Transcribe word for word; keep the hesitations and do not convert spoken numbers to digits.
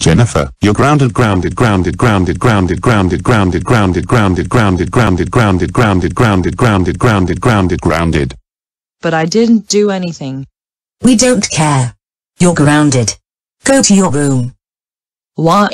Jennifer, you're grounded, grounded, grounded, grounded, grounded, grounded, grounded, grounded, grounded, grounded, grounded, grounded, grounded, grounded, grounded, grounded, grounded, grounded. But I didn't do anything. We don't care. You're grounded. Go to your room. Why?